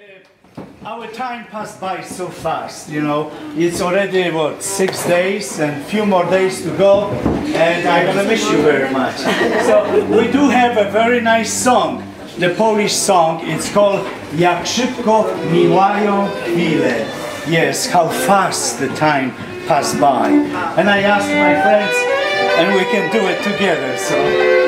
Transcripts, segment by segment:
Our time passed by so fast, you know. It's already, what, 6 days and few more days to go, and I'm gonna miss you very much. So we do have a very nice song, the Polish song. It's called Jak szybko mijają chwile. Yes, how fast the time passed by. And I asked my friends, and we can do it together, so.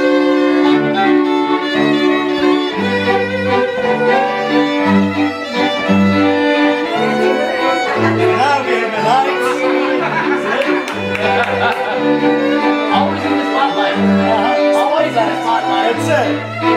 Always in the spotlight. Always in the spotlight. That's it.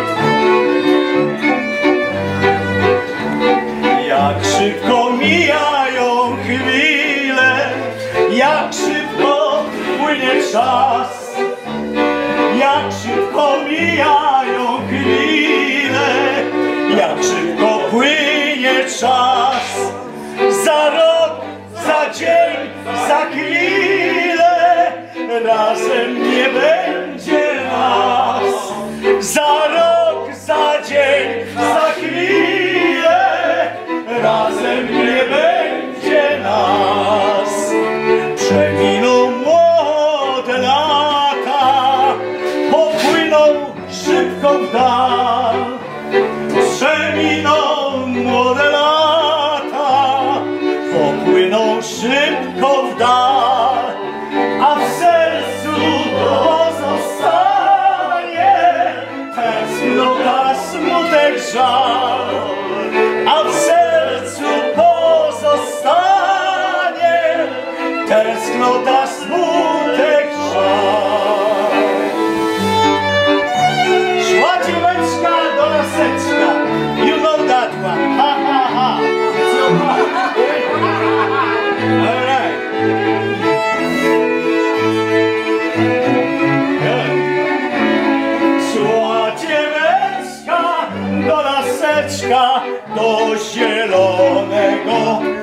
Jak szybko mijają chwile, jak szybko płynie czas. Jak szybko mijają chwile, jak szybko płynie czas. Za rok, za dzień, za chwilę razem nie będzie nas. Za rok, za dzień, za chwilę razem nie będzie nas. Przeminą młode lata, popłyną szybko w dal. Przeminą młode lata, popłyną szybko w dal, a w sercu pozostanie tęsknota, smutek, żal. A w sercu pozostanie tęsknota, smutek, żal. Szła dzieweczka do laseczka, you know that one, ha ha ha. All right. Good. Szła dzieweczka do laseczka, do zielonego,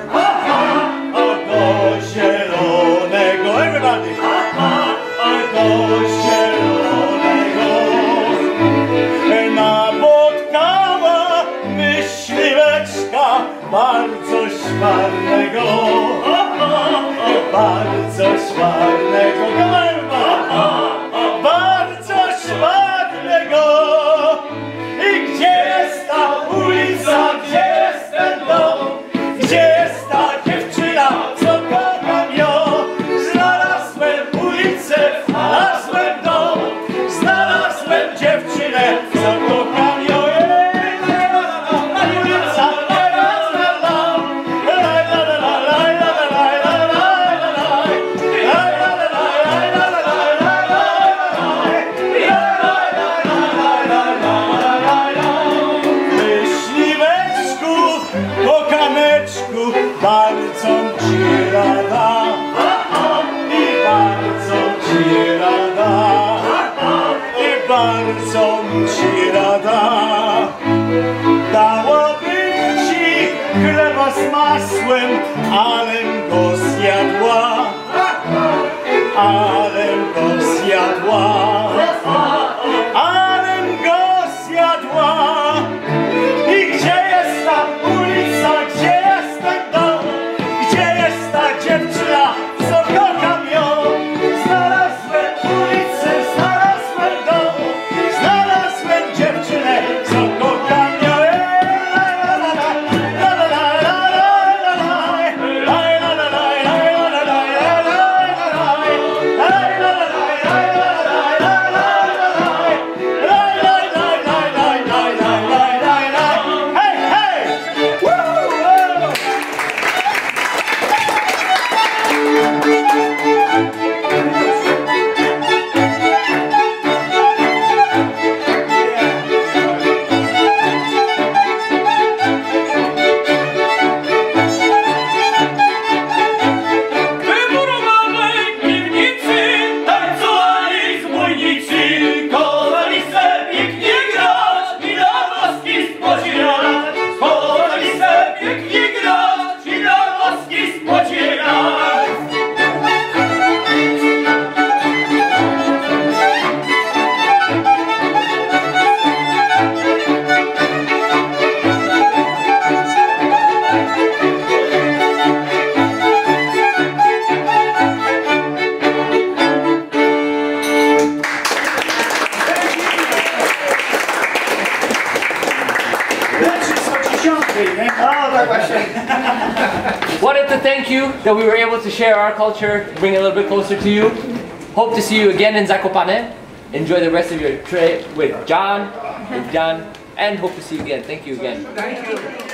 do zielonego, everybody, do zielonego. Napotkała myśliweczka bardzo szwarnego, bardzo szwarnego, bardzo szwarnego. I gdzie jest ta ulica, gdzie jest ten dom, gdzie jest ta dziewczyna, co kocham ją? Znalazłem ulicę, znalazłem dom, znalazłem dziewczynę, co kocham ją. Bardzo ci rada, i bardzo ci rada, i bardzo ci rada. Dałabym ci chleba z masłem, alem go zjadła, alem go zjadła, alem go zjadła. I gdzie jest ta ulica, gdzie jest ten dom, gdzie jest ta dziewczyna, co kocham ją? Znalazłem ulicę, znalazłem dom, znalazłem dziewczynę, co kocham ją. La thank you that we were able to share our culture, bring it a little bit closer to you. Hope to see you again in Zakopane. Enjoy the rest of your trip with John, and hope to see you again. Thank you again. Thank you.